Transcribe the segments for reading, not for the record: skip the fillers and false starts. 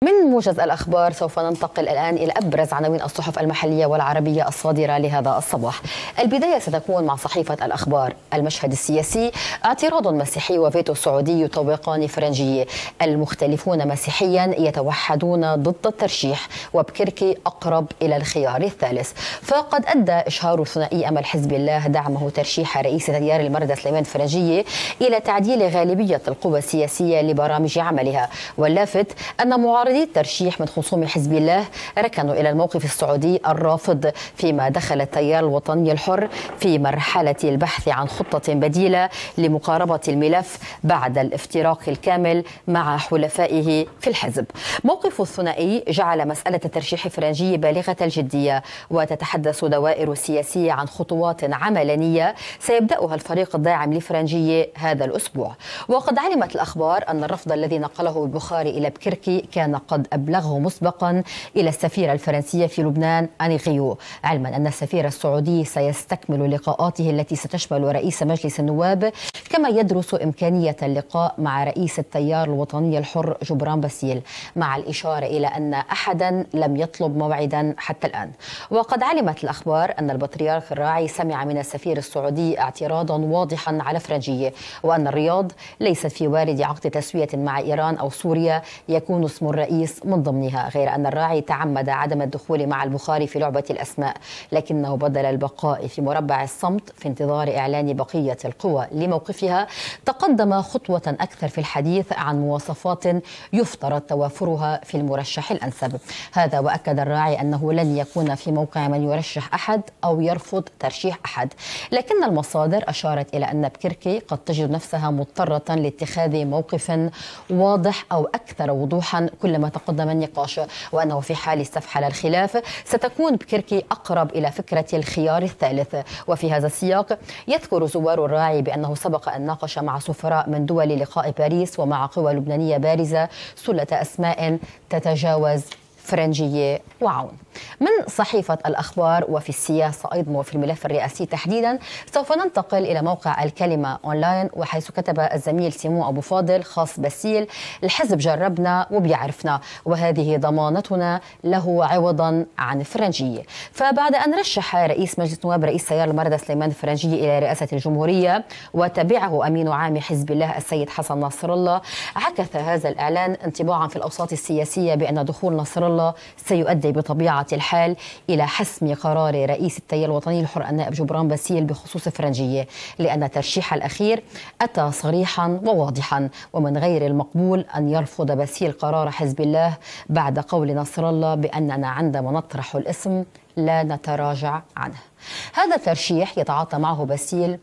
من موجز الأخبار سوف ننتقل الآن إلى أبرز عناوين الصحف المحلية والعربية الصادرة لهذا الصباح. البداية ستكون مع صحيفة الأخبار. المشهد السياسي: اعتراض مسيحي وفيتو سعودي يطوقان فرنجية. المختلفون مسيحيا يتوحدون ضد الترشيح، وبكركي أقرب إلى الخيار الثالث. فقد أدى إشهار ثنائي أمل حزب الله دعمه ترشيح رئيس تيار المردة سليمان فرنجية إلى تعديل غالبية القوى السياسية لبرامج عملها. واللافت أن معارضي الترشيح من خصوم حزب الله ركنوا إلى الموقف السعودي الرافض، فيما دخل التيار الوطني الحر في مرحلة البحث عن خطة بديلة لمقاربة الملف بعد الافتراق الكامل مع حلفائه في الحزب. موقف الثنائي جعل مسألة ترشيح فرنجي بالغة الجدية، وتتحدث دوائر سياسية عن خطوات عملانية سيبدأها الفريق الداعم لفرنجية هذا الأسبوع. وقد علمت الأخبار أن الرفض الذي نقله البخاري إلى بكركي كان قد أبلغه مسبقا إلى السفيرة الفرنسية في لبنان أني غيو، علما أن السفير السعودي سيستكمل لقاءاته التي ستشمل رئيس مجلس النواب، كما يدرس إمكانية اللقاء مع رئيس التيار الوطني الحر جبران باسيل، مع الإشارة إلى أن أحدا لم يطلب موعدا حتى الآن. وقد علمت الأخبار أن البطريرك الراعي سمع من السفير السعودي اعتراضا واضحا على فرنجية، وأن الرياض ليست في وارد عقد تسوية مع إيران أو سوريا يكون اسم الرئيس من ضمنها، غير أن الراعي تعمد عدم الدخول مع البخاري في لعبة الأسماء، لكنه بدل البقاء في مربع الصمت في انتظار إعلان بقية القوى لموقفها، تقدم خطوة أكثر في الحديث عن مواصفات يفترض توافرها في المرشح الأنسب. هذا وأكد الراعي أنه لن يكون في موقع من يرشح أحد أو يرفض ترشيح أحد، لكن المصادر أشارت إلى أن بكركي قد تجد نفسها مضطرة لاتخاذ موقف واضح أو أكثر وضوحا كلما تقدم النقاش، وأنه في حال استفحل الخلاف ستكون بكركي أقرب إلى فكرة الخيار الثالث. وفي هذا السياق يذكر زوار الراعي بأنه سبق أن ناقش مع سفراء من دول لقاء باريس ومع قوى لبنانية بارزة سلة أسماء تتجاوز فرنجية وعون. من صحيفة الأخبار وفي السياسة أيضا وفي الملف الرئاسي تحديدا سوف ننتقل إلى موقع الكلمة أونلاين، وحيث كتب الزميل سيمون أبو فاضل خاص باسيل: الحزب جربنا وبيعرفنا، وهذه ضمانتنا له عوضا عن فرنجية. فبعد أن رشح رئيس مجلس النواب رئيس تيار المردة سليمان فرنجية إلى رئاسة الجمهورية وتبعه أمين عام حزب الله السيد حسن نصر الله، عكس هذا الإعلان انطباعا في الأوساط السياسية بأن دخول نصر الله سيؤدي بطبيعة الحال إلى حسم قرار رئيس التيار الوطني الحر النائب جبران باسيل بخصوص فرنجية، لأن الترشيح الأخير أتى صريحا وواضحا، ومن غير المقبول أن يرفض باسيل قرار حزب الله بعد قول نصر الله بأننا عندما نطرح الاسم لا نتراجع عنه. هذا الترشيح يتعاطى معه باسيل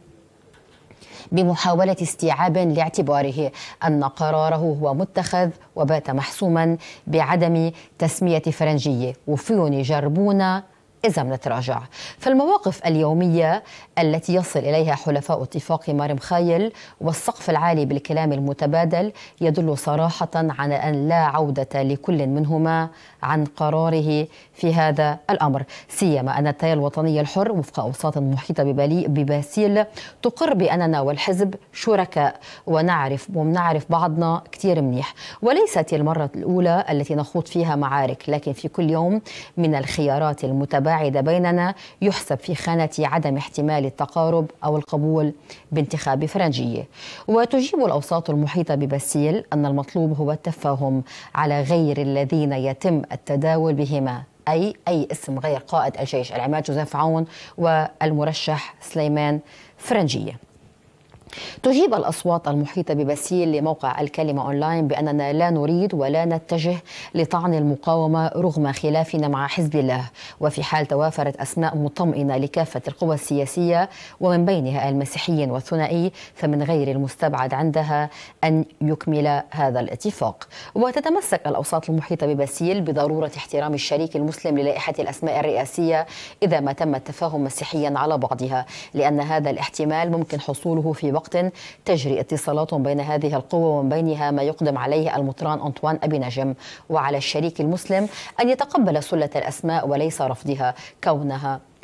بمحاولة استيعاب لاعتباره أن قراره هو متخذ وبات محسوما بعدم تسمية فرنجية، وفيهم يجربونا إذا بنتراجع. فالمواقف اليومية التي يصل إليها حلفاء اتفاق مارم خايل والسقف العالي بالكلام المتبادل يدل صراحة على أن لا عودة لكل منهما عن قراره في هذا الأمر، سيما أن التيار الوطني الحر وفق أوساط محيطة بباسيل تقر بأننا والحزب شركاء ونعرف بعضنا كتير منيح، وليست المرة الأولى التي نخوض فيها معارك، لكن في كل يوم من الخيارات المتباعدة بيننا يحسب في خانة عدم احتمال التقارب أو القبول بانتخاب فرنجية. وتجيب الأوساط المحيطة بباسيل أن المطلوب هو التفاهم على غير الذين يتم التداول بهما، أي اسم غير قائد الجيش العماد جوزيف عون والمرشح سليمان فرنجية. تجيب الأصوات المحيطة بباسيل لموقع الكلمة أونلاين بأننا لا نريد ولا نتجه لطعن المقاومة رغم خلافنا مع حزب الله، وفي حال توافرت أسماء مطمئنة لكافة القوى السياسية ومن بينها المسيحيين والثنائي فمن غير المستبعد عندها أن يكمل هذا الاتفاق. وتتمسك الأوساط المحيطة بباسيل بضرورة احترام الشريك المسلم للائحة الأسماء الرئاسية إذا ما تم التفاهم مسيحيا على بعضها، لأن هذا الاحتمال ممكن حصوله في وقت تجري اتصالات بين هذه القوى ومن بينها ما يقدم عليه المطران أنطوان أبي نجم، وعلى الشريك المسلم أن يتقبل سلة الأسماء وليس رفضها كونها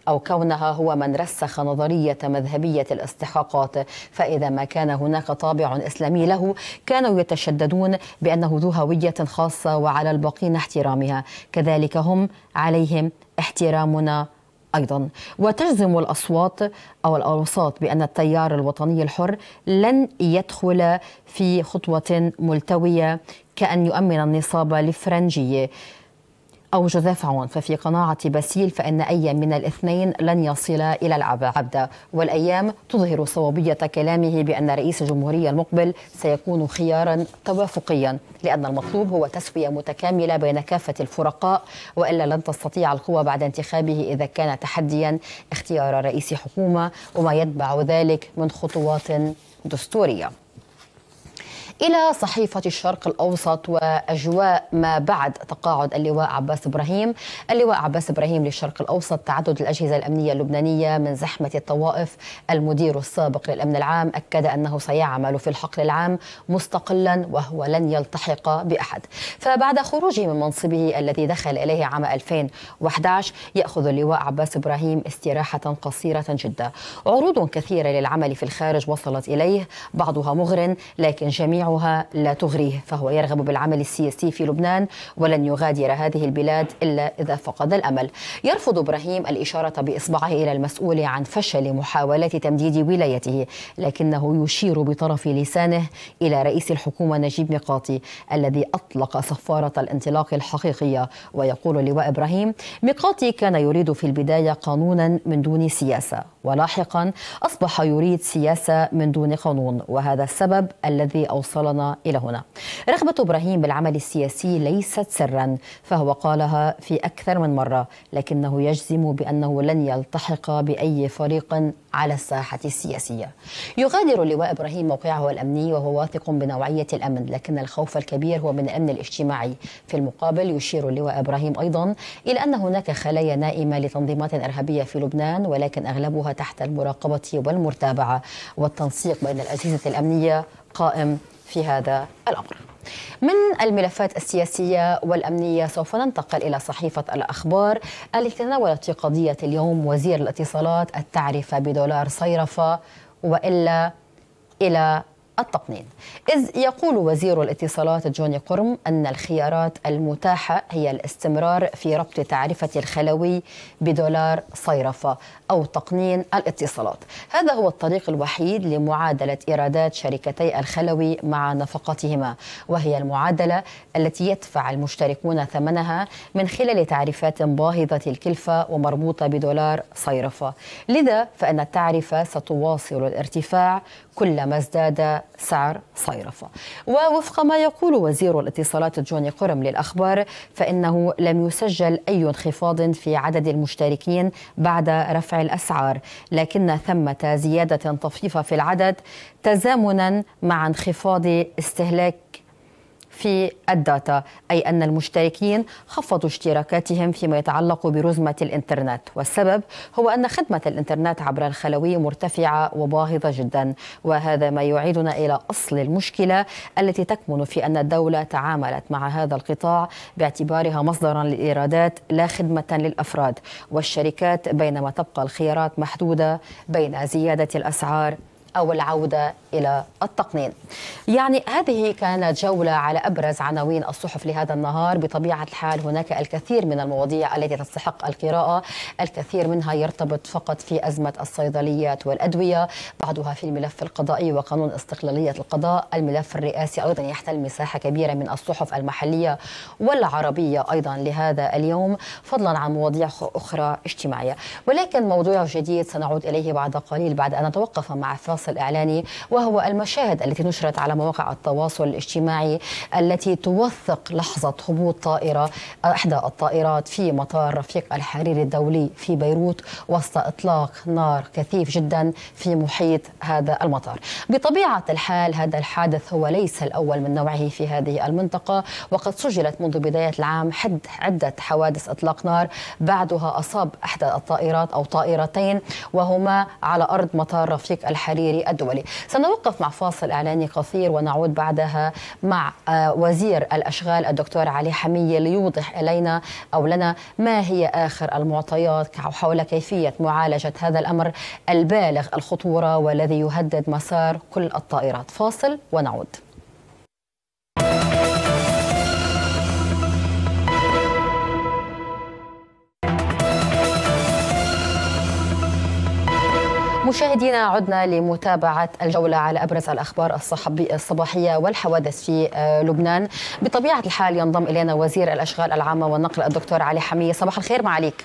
أو كونها هو من رسخ نظرية مذهبية الاستحقاقات، فإذا ما كان هناك طابع إسلامي له كانوا يتشددون بأنه ذو هوية خاصة وعلى الباقين احترامها، كذلك هم عليهم احترامنا أيضا. وتجزم الأصوات أو الأوساط بأن التيار الوطني الحر لن يدخل في خطوة ملتوية كأن يؤمن النصاب لفرنجية أو جوزيف عون، ففي قناعة باسيل فإن أي من الاثنين لن يصل إلى العبدة. والأيام تظهر صوابية كلامه بأن رئيس الجمهورية المقبل سيكون خيارا توافقيا، لأن المطلوب هو تسوية متكاملة بين كافة الفرقاء، وإلا لن تستطيع القوى بعد انتخابه إذا كان تحديا اختيار رئيس حكومة وما يتبع ذلك من خطوات دستورية. إلى صحيفة الشرق الأوسط وأجواء ما بعد تقاعد اللواء عباس إبراهيم. اللواء عباس إبراهيم للشرق الأوسط: تعدد الأجهزة الأمنية اللبنانية من زحمة الطوائف. المدير السابق للأمن العام أكد أنه سيعمل في الحقل العام مستقلا وهو لن يلتحق بأحد. فبعد خروجه من منصبه الذي دخل إليه عام 2011 يأخذ اللواء عباس إبراهيم استراحة قصيرة جدا. عروض كثيرة للعمل في الخارج وصلت إليه، بعضها مغر لكن جميع لا تغريه، فهو يرغب بالعمل السياسي في لبنان ولن يغادر هذه البلاد إلا إذا فقد الأمل. يرفض إبراهيم الإشارة بإصبعه إلى المسؤول عن فشل محاولات تمديد ولايته، لكنه يشير بطرف لسانه إلى رئيس الحكومة نجيب ميقاتي الذي أطلق صفارة الانطلاق الحقيقية. ويقول اللواء إبراهيم: ميقاتي كان يريد في البداية قانونا من دون سياسة، ولاحقا أصبح يريد سياسة من دون قانون، وهذا السبب الذي أوصلنا إلى هنا. رغبة إبراهيم بالعمل السياسي ليست سرا، فهو قالها في أكثر من مرة، لكنه يجزم بأنه لن يلتحق بأي فريق على الساحة السياسية. يغادر اللواء إبراهيم موقعه الأمني وهو واثق بنوعية الأمن، لكن الخوف الكبير هو من الأمن الاجتماعي. في المقابل يشير اللواء إبراهيم أيضا إلى أن هناك خلايا نائمة لتنظيمات إرهابية في لبنان، ولكن أغلبها تحت المراقبة والمتابعة، والتنسيق بين الأجهزة الأمنية قائم في هذا الأمر. من الملفات السياسية والأمنية سوف ننتقل إلى صحيفة الأخبار التي تناولت في قضية اليوم وزير الاتصالات التعرفة بدولار صيرفة وإلا إلى التقنين، إذ يقول وزير الاتصالات جوني قرم أن الخيارات المتاحة هي الاستمرار في ربط تعرفة الخلوي بدولار صيرفة أو تقنين الاتصالات. هذا هو الطريق الوحيد لمعادلة إيرادات شركتي الخلوي مع نفقاتهما، وهي المعادلة التي يدفع المشتركون ثمنها من خلال تعريفات باهظة الكلفة ومربوطة بدولار صيرفة. لذا فإن التعرفة ستواصل الارتفاع كلما ازداد سعر صيرفة. ووفق ما يقول وزير الاتصالات جوني قرم للأخبار فإنه لم يسجل أي انخفاض في عدد المشتركين بعد رفع الأسعار، لكن ثمة زيادة طفيفة في العدد تزامنا مع انخفاض استهلاك في الداتا، أي أن المشتركين خفضوا اشتراكاتهم فيما يتعلق برزمة الإنترنت، والسبب هو أن خدمة الإنترنت عبر الخلوي مرتفعة وباهظة جدا. وهذا ما يعيدنا إلى أصل المشكلة التي تكمن في أن الدولة تعاملت مع هذا القطاع باعتبارها مصدرا للإيرادات لا خدمة للأفراد والشركات، بينما تبقى الخيارات محدودة بين زيادة الأسعار أو العودة إلى التقنين. يعني هذه كانت جولة على أبرز عناوين الصحف لهذا النهار. بطبيعة الحال هناك الكثير من المواضيع التي تستحق القراءة، الكثير منها يرتبط فقط في أزمة الصيدليات والأدوية، بعضها في الملف القضائي وقانون استقلالية القضاء. الملف الرئاسي أيضا يحتل مساحة كبيرة من الصحف المحلية والعربية أيضا لهذا اليوم، فضلا عن مواضيع أخرى اجتماعية. ولكن موضوع جديد سنعود إليه بعد قليل بعد أن نتوقف مع فاصل إعلاني، وهو المشاهد التي نشرت على مواقع التواصل الاجتماعي التي توثق لحظة هبوط طائرة إحدى الطائرات في مطار رفيق الحريري الدولي في بيروت وسط إطلاق نار كثيف جدا في محيط هذا المطار. بطبيعة الحال هذا الحادث هو ليس الأول من نوعه في هذه المنطقة، وقد سجلت منذ بداية العام عدة حوادث إطلاق نار بعدها أصاب إحدى الطائرات أو طائرتين وهما على أرض مطار رفيق الحريري الحريري الدولي. سنوقف مع فاصل إعلاني قصير ونعود بعدها مع وزير الأشغال الدكتور علي حمية ليوضح إلينا أو لنا ما هي آخر المعطيات حول كيفية معالجة هذا الأمر البالغ الخطورة والذي يهدد مسار كل الطائرات. فاصل ونعود. مشاهدينا، عدنا لمتابعة الجولة على أبرز الأخبار الصباحية والحوادث في لبنان. بطبيعة الحال ينضم إلينا وزير الأشغال العامة والنقل الدكتور علي حمية. صباح الخير معاليك.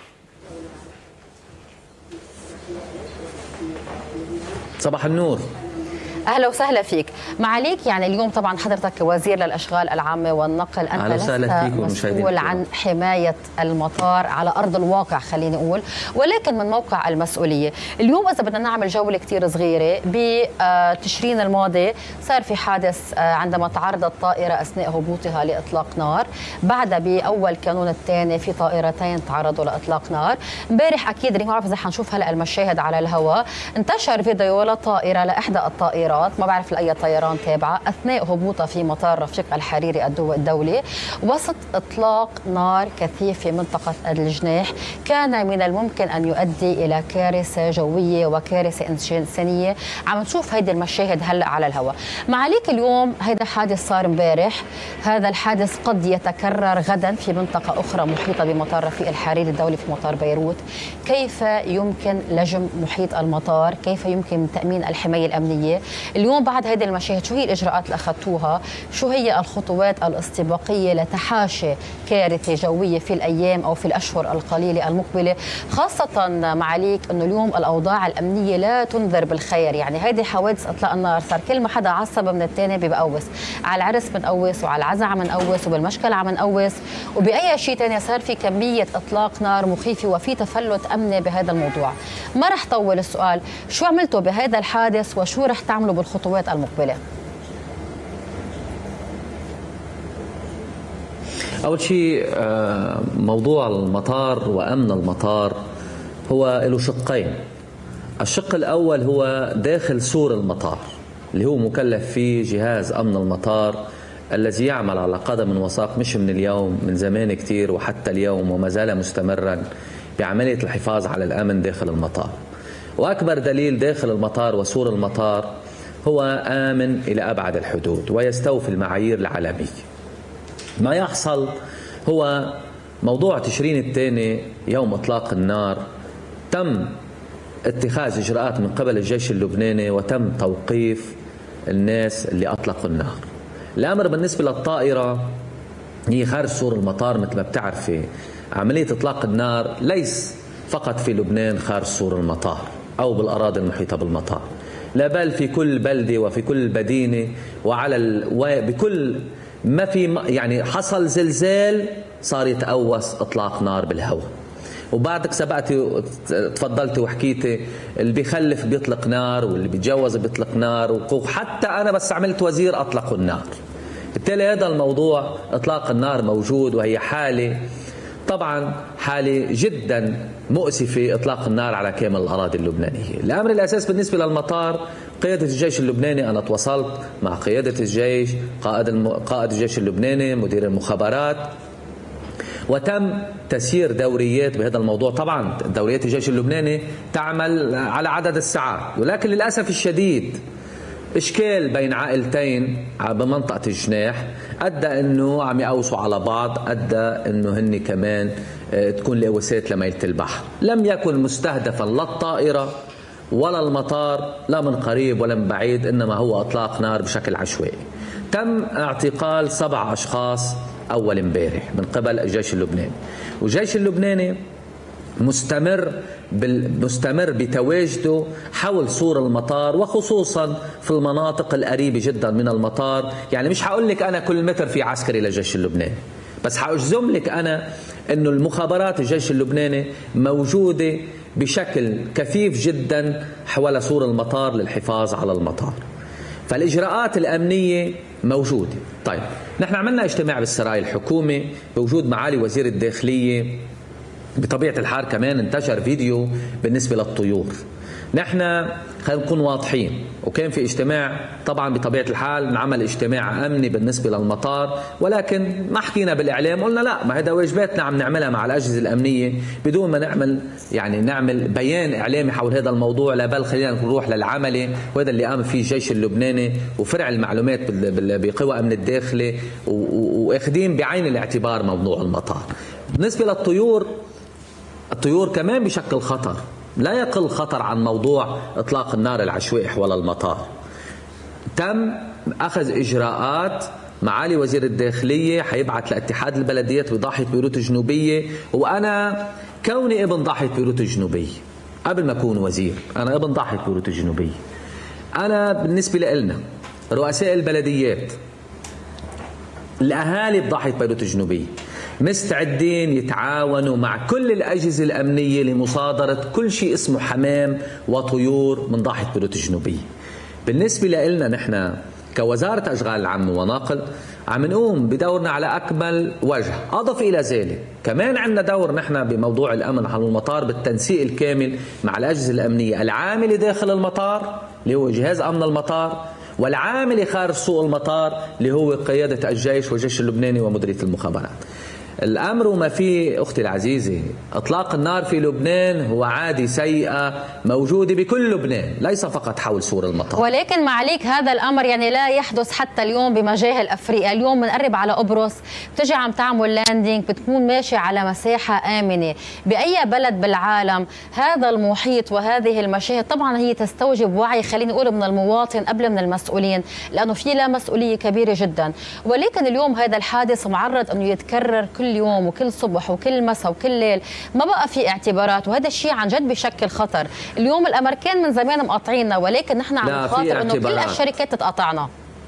صباح النور. أهلا وسهلا فيك معاليك. يعني اليوم طبعا حضرتك وزير للأشغال العامة والنقل، أنت لست مسؤول عن حماية المطار على أرض الواقع خليني أقول، ولكن من موقع المسؤولية. اليوم إذا بدنا نعمل جولة كتير صغيرة، بتشرين الماضي صار في حادث عندما تعرضت طائرة أثناء هبوطها لإطلاق نار، بعدها بأول كانون الثاني في طائرتين تعرضوا لإطلاق نار. امبارح أكيد ما بعرف إذا حنشوف هلأ المشاهد على الهواء، انتشر فيديو لطائرة لإحدى الطائرات ما بعرف لأي طيران تابعة أثناء هبوطها في مطار رفيق الحريري الدولي وسط إطلاق نار كثيف في منطقة الجناح، كان من الممكن أن يؤدي إلى كارثة جوية وكارثة إنسانية. عم نشوف هيدي المشاهد هلأ على الهواء. معاليك اليوم هذا حادث صار امبارح، هذا الحادث قد يتكرر غدا في منطقة أخرى محيطة بمطار رفيق الحريري الدولي في مطار بيروت. كيف يمكن لجم محيط المطار؟ كيف يمكن تأمين الحماية الأمنية؟ اليوم بعد هذه المشاهد شو هي الإجراءات اللي أخذتوها؟ شو هي الخطوات الاستباقية لتحاشي كارثة جوية في الأيام أو في الأشهر القليلة المقبلة، خاصة معاليك أنه اليوم الأوضاع الأمنية لا تنذر بالخير. يعني هذه حوادث إطلاق النار صار كل ما حدا عصب من الثاني بيقوس، على العرس بنقوس وعلى العزاء عم نقوس وبالمشكل عم نقوس وبأي شيء ثاني. صار في كمية إطلاق نار مخيفة وفي تفلت أمني بهذا الموضوع. ما رح طول السؤال، شو عملتوا بهذا الحادث وشو رح تعملوا بالخطوات المقبلة؟ أول شيء موضوع المطار وأمن المطار هو له شقين. الشق الأول هو داخل سور المطار اللي هو مكلف فيه جهاز أمن المطار الذي يعمل على قدم وساق مش من اليوم، من زمان كتير وحتى اليوم وما زال مستمرا بعملية الحفاظ على الأمن داخل المطار. وأكبر دليل داخل المطار وسور المطار هو آمن إلى أبعد الحدود ويستوفي المعايير العالمية. ما يحصل هو موضوع تشرين الثاني يوم إطلاق النار، تم اتخاذ إجراءات من قبل الجيش اللبناني وتم توقيف الناس اللي أطلقوا النار. الأمر بالنسبة للطائرة هي خارج سور المطار. مثل ما بتعرفي عملية إطلاق النار ليس فقط في لبنان خارج سور المطار أو بالأراضي المحيطة بالمطار، لا بل في كل بلدة وفي كل مدينة بكل ما في يعني حصل زلزال صار يتقوس إطلاق نار بالهواء. وبعدك سبقتي تفضلتي وحكيتي اللي بيخلف بيطلق نار واللي بيتجوز بيطلق نار، وحتى أنا بس عملت وزير أطلقوا النار. بالتالي هذا الموضوع إطلاق النار موجود، وهي حالة طبعا حالة جدا مؤسفة إطلاق النار على كامل الأراضي اللبنانية. الأمر الأساس بالنسبة للمطار قيادة الجيش اللبناني، أنا تواصلت مع قيادة الجيش، قائد الجيش اللبناني، مدير المخابرات، وتم تسيير دوريات بهذا الموضوع. طبعا دوريات الجيش اللبناني تعمل على عدد الساعات، ولكن للأسف الشديد إشكال بين عائلتين بمنطقة الجناح أدى أنه عم يقوسوا على بعض، أدى أنه هن كمان تكون لقوسات لميلة البحر. لم يكن مستهدفا لا الطائرة ولا المطار لا من قريب ولا من بعيد، إنما هو إطلاق نار بشكل عشوائي. تم اعتقال 7 أشخاص أول امبارح من قبل الجيش اللبناني، والجيش اللبناني مستمر بتواجده حول سور المطار وخصوصا في المناطق القريبة جدا من المطار. يعني مش هقول لك أنا كل متر في عسكري للجيش اللبناني، بس هأجزم لك أنا أنه المخابرات الجيش اللبناني موجودة بشكل كثيف جدا حول سور المطار للحفاظ على المطار. فالإجراءات الأمنية موجودة. طيب نحن عملنا اجتماع بالسراي الحكومي بوجود معالي وزير الداخلية. بطبيعة الحال كمان انتشر فيديو بالنسبة للطيور. نحن خلينا نكون واضحين، وكان في اجتماع طبعا بطبيعة الحال انعمل اجتماع أمني بالنسبة للمطار، ولكن ما حكينا بالإعلام، قلنا لا، ما هذا واجباتنا عم نعملها مع الأجهزة الأمنية بدون ما نعمل بيان إعلامي حول هذا الموضوع، لا بل خلينا نروح للعملي، وهذا اللي قام فيه الجيش اللبناني وفرع المعلومات بقوى أمن الداخلي، واخذين بعين الاعتبار موضوع المطار. بالنسبة للطيور، الطيور كمان بشكل خطر، لا يقل خطر عن موضوع إطلاق النار العشوائي حول المطار. تم أخذ إجراءات، معالي وزير الداخلية حيبعث لاتحاد البلديات بضاحية بيروت الجنوبية، وأنا كوني ابن ضاحية بيروت الجنوبية قبل ما أكون وزير، أنا ابن ضاحية بيروت الجنوبية. أنا بالنسبة لنا رؤساء البلديات، الأهالي بضاحية بيروت الجنوبية مستعدين يتعاونوا مع كل الأجهزة الأمنية لمصادرة كل شيء اسمه حمام وطيور من ضاحية بيروت الجنوبية. بالنسبة لنا نحن كوزارة أشغال العامة وناقل عم نقوم بدورنا على أكمل وجه. أضف إلى ذلك كمان عندنا دور نحن بموضوع الأمن على المطار بالتنسيق الكامل مع الأجهزة الأمنية العاملة داخل المطار اللي هو جهاز أمن المطار، والعامل خارج سوق المطار اللي هو قيادة الجيش والجيش اللبناني ومديرية المخابرات. الأمر وما فيه أختي العزيزة، إطلاق النار في لبنان هو عادة سيئة موجودة بكل لبنان، ليس فقط حول سور المطار. ولكن معليك هذا الأمر يعني لا يحدث حتى اليوم بمجاهل أفريقيا. اليوم بنقرب على قبرص، بتجي عم تعمل لاندينج، بتكون ماشي على مساحة آمنة. بأي بلد بالعالم هذا المحيط وهذه المشاهد طبعا هي تستوجب وعي، خليني أقول من المواطن قبل من المسؤولين، لأنه في لا مسؤولية كبيرة جدا. ولكن اليوم هذا الحادث معرض أنه يتكرر كل يوم وكل صبح وكل مساء وكل ليل، ما بقى في اعتبارات، وهذا الشيء عن جد بشكل خطر. اليوم الامريكان من زمان مقاطعيننا، ولكن نحن عم نخاطر انه كل الشركات تتقاطعنا.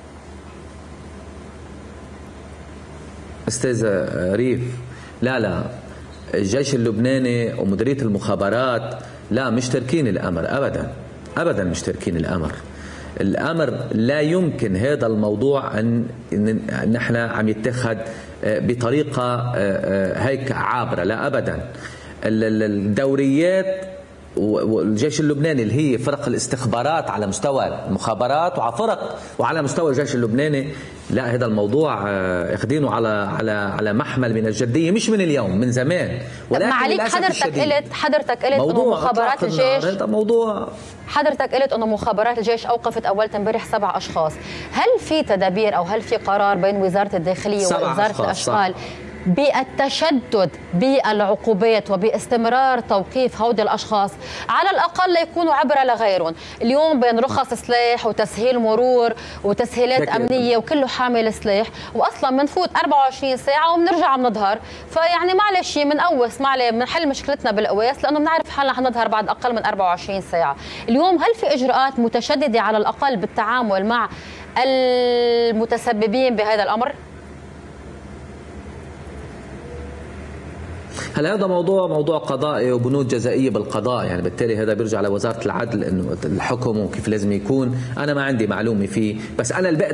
استاذ ريف، لا الجيش اللبناني ومديرية المخابرات لا مش تركين الامر ابدا مش تركين الامر لا يمكن هذا الموضوع ان نحن عم يتخذ بطريقه هيك عابره، لا ابدا. الدوريات والجيش اللبناني اللي هي فرق الاستخبارات على مستوى المخابرات وعلى مستوى الجيش اللبناني، لا هذا الموضوع اخذينه على محمل من الجديه، مش من اليوم، من زمان. ولكن معليك حضرتك قلت انه مخابرات الجيش، هذا موضوع حضرتك قلت انه مخابرات الجيش اوقفت اول امبارح 7 اشخاص. هل في تدابير او هل في قرار بين وزاره الداخليه ووزاره الاشغال بالتشدد بالعقوبات وباستمرار توقيف هؤلاء الاشخاص، على الاقل ليكونوا عبره لغيرهم؟ اليوم بين رخص سلاح وتسهيل مرور وتسهيلات امنيه وكله حامل سلاح، واصلا بنفوت 24 ساعه وبنرجع بنظهر، فيعني معلش بنقوس بنحل مشكلتنا بالقواس، لانه بنعرف حالنا حنظهر بعد اقل من 24 ساعه. اليوم هل في اجراءات متشدده على الاقل بالتعامل مع المتسببين بهذا الامر؟ هلا هذا موضوع قضائي وبنود جزائيه بالقضاء، يعني بالتالي هذا بيرجع لوزاره العدل انه الحكم وكيف لازم يكون. انا ما عندي معلومه فيه، بس انا اللي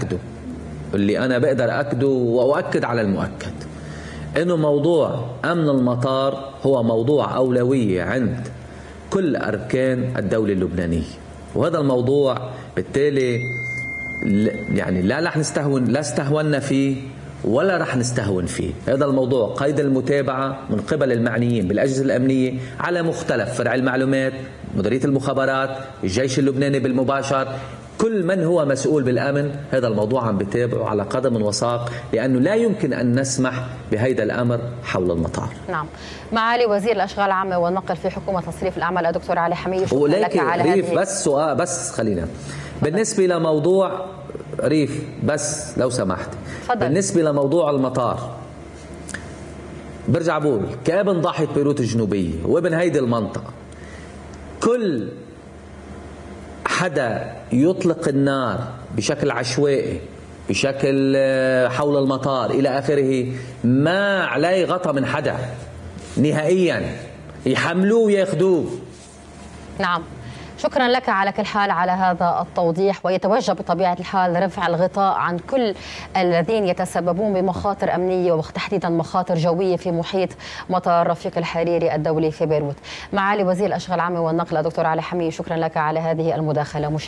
بقدر اكده واؤكد على المؤكد انه موضوع امن المطار هو موضوع اولويه عند كل اركان الدوله اللبنانيه، وهذا الموضوع بالتالي يعني لا استهونا فيه ولا رح نستهون فيه. هذا الموضوع قيد المتابعة من قبل المعنيين بالأجهزة الأمنية على مختلف فرع المعلومات، مديرية المخابرات، الجيش اللبناني بالمباشر، كل من هو مسؤول بالأمن. هذا الموضوع عم بتابعه على قدم وساق، لأنه لا يمكن أن نسمح بهذا الأمر حول المطار. نعم. معالي وزير الأشغال العامة والنقل في حكومة تصريف الأعمال الدكتور علي حمية، شكرا لك على هذه. بس سؤال، بس خلينا بالنسبة لموضوع ريف، بس لو سمحت فضل. بالنسبة لموضوع المطار برجع بقول كابن ضاحية بيروت الجنوبية وابن هيدي المنطقة، كل حدا يطلق النار بشكل عشوائي بشكل حول المطار إلى آخره ما عليه غطى من حدا نهائيا، يحملوه وياخذوه. نعم. شكرا لك على كل حال على هذا التوضيح. ويتوجه بطبيعة الحال رفع الغطاء عن كل الذين يتسببون بمخاطر أمنية وتحديدا مخاطر جوية في محيط مطار رفيق الحريري الدولي في بيروت. معالي وزير الأشغال العامة والنقل الدكتور علي حميد، شكرا لك على هذه المداخلة.